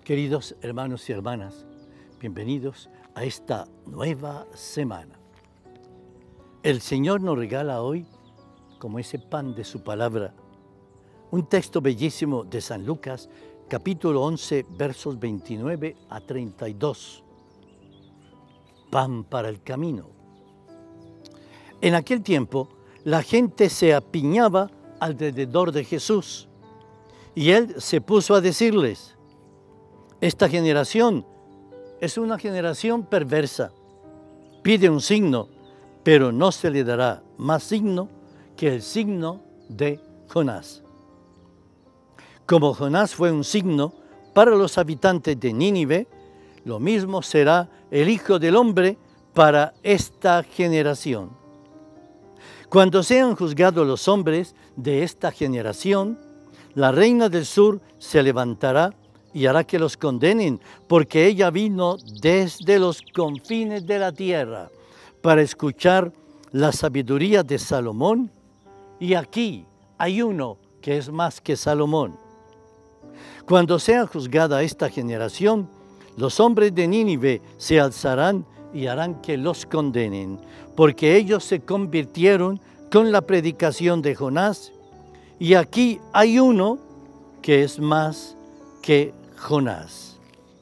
Queridos hermanos y hermanas, bienvenidos a esta nueva semana. El Señor nos regala hoy, como ese pan de su palabra, un texto bellísimo de San Lucas, capítulo 11, versos 29 a 32. Pan para el camino. En aquel tiempo, la gente se apiñaba alrededor de Jesús, y Él se puso a decirles: esta generación es una generación perversa. Pide un signo, pero no se le dará más signo que el signo de Jonás. Como Jonás fue un signo para los habitantes de Nínive, lo mismo será el Hijo del Hombre para esta generación. Cuando sean juzgados los hombres de esta generación, la reina del sur se levantará y hará que los condenen, porque ella vino desde los confines de la tierra para escuchar la sabiduría de Salomón, y aquí hay uno que es más que Salomón. Cuando sea juzgada esta generación, los hombres de Nínive se alzarán y harán que los condenen, porque ellos se convirtieron con la predicación de Jonás, y aquí hay uno que es más que Jonás.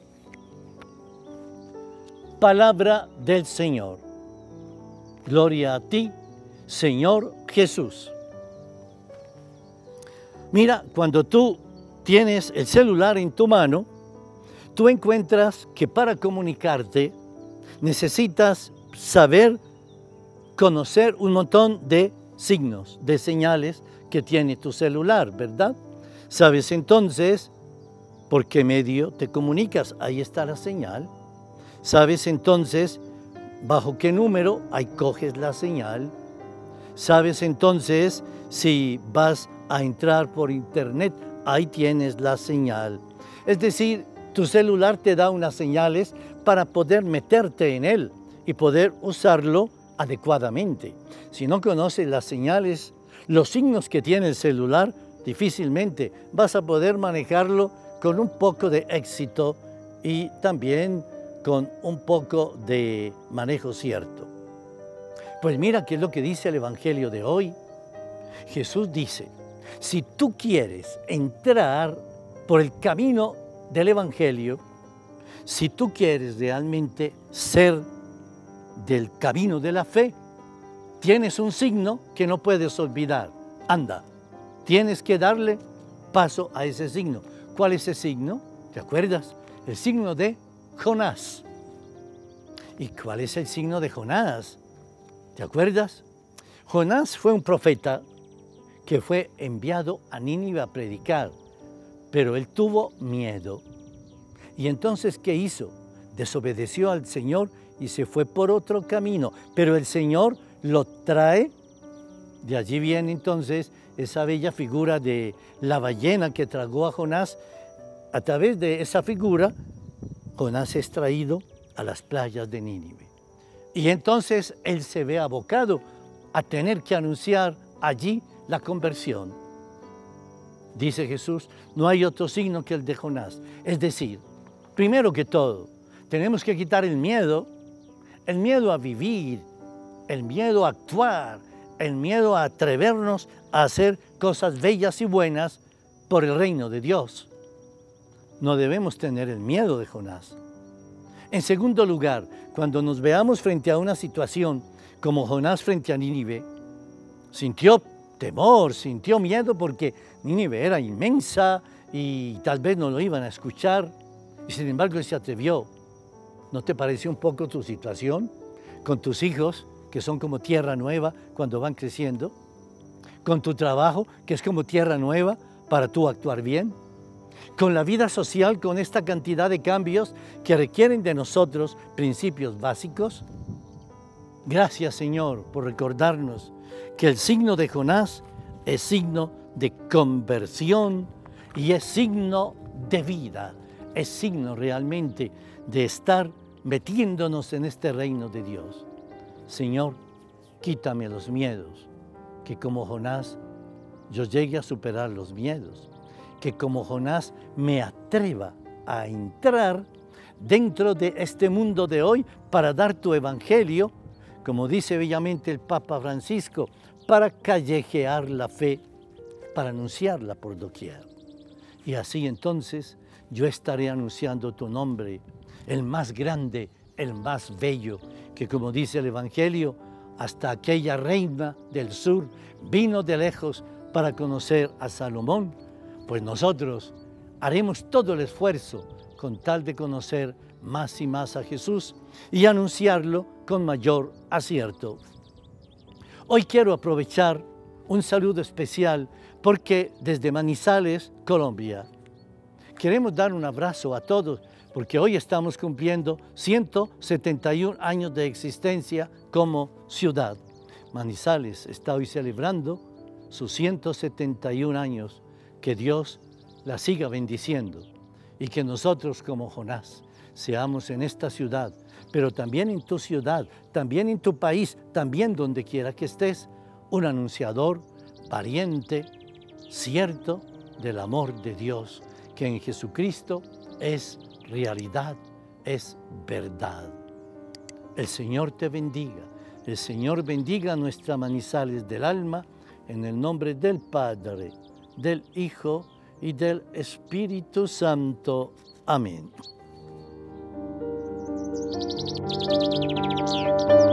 Palabra del Señor. Gloria a ti, Señor Jesús. Mira, cuando tú tienes el celular en tu mano, tú encuentras que para comunicarte necesitas saber, conocer un montón de signos, de señales que tiene tu celular, ¿verdad? Sabes entonces por qué medio te comunicas, ahí está la señal. Sabes entonces bajo qué número, ahí coges la señal. Sabes entonces si vas a entrar por internet, ahí tienes la señal. Es decir, tu celular te da unas señales para poder meterte en él y poder usarlo adecuadamente. Si no conoces las señales, los signos que tiene el celular, difícilmente vas a poder manejarlo con un poco de éxito y también con un poco de manejo cierto. Pues mira qué es lo que dice el Evangelio de hoy. Jesús dice: si tú quieres entrar por el camino del Evangelio, si tú quieres realmente ser del camino de la fe, tienes un signo que no puedes olvidar. Anda, tienes que darle paso a ese signo. ¿Cuál es ese signo? ¿Te acuerdas? El signo de Jonás. ¿Y cuál es el signo de Jonás? ¿Te acuerdas? Jonás fue un profeta que fue enviado a Nínive a predicar, pero él tuvo miedo. Y entonces, ¿qué hizo? Desobedeció al Señor y se fue por otro camino, pero el Señor lo trae. De allí viene entonces esa bella figura de la ballena que tragó a Jonás. A través de esa figura, Jonás es traído a las playas de Nínive. Y entonces él se ve abocado a tener que anunciar allí la conversión. Dice Jesús: no hay otro signo que el de Jonás. Es decir, primero que todo, tenemos que quitar el miedo a vivir, el miedo a actuar, el miedo a atrevernos a hacer cosas bellas y buenas por el reino de Dios. No debemos tener el miedo de Jonás. En segundo lugar, cuando nos veamos frente a una situación como Jonás frente a Nínive, sintió temor, sintió miedo porque Nínive era inmensa y tal vez no lo iban a escuchar, y sin embargo él se atrevió. ¿No te parece un poco tu situación con tus hijos, que son como tierra nueva cuando van creciendo? Con tu trabajo, que es como tierra nueva para tú actuar bien. Con la vida social, con esta cantidad de cambios que requieren de nosotros principios básicos. Gracias, Señor, por recordarnos que el signo de Jonás es signo de conversión y es signo de vida. Es signo realmente de estar metiéndonos en este reino de Dios. Señor, quítame los miedos, que como Jonás yo llegue a superar los miedos, que como Jonás me atreva a entrar dentro de este mundo de hoy para dar tu evangelio, como dice bellamente el Papa Francisco, para callejear la fe, para anunciarla por doquier. Y así entonces yo estaré anunciando tu nombre, el más grande, el más bello, que como dice el Evangelio, hasta aquella reina del sur vino de lejos para conocer a Salomón. Pues nosotros haremos todo el esfuerzo con tal de conocer más y más a Jesús y anunciarlo con mayor acierto. Hoy quiero aprovechar un saludo especial porque desde Manizales, Colombia, queremos dar un abrazo a todos porque hoy estamos cumpliendo 171 años de existencia como ciudad. Manizales está hoy celebrando sus 171 años. Que Dios la siga bendiciendo y que nosotros como Jonás seamos en esta ciudad, pero también en tu ciudad, también en tu país, también donde quiera que estés, un anunciador, pariente, cierto del amor de Dios, que en Jesucristo es realidad, es verdad. El Señor te bendiga, el Señor bendiga nuestra Manizales del alma, en el nombre del Padre, del Hijo y del Espíritu Santo. Amén.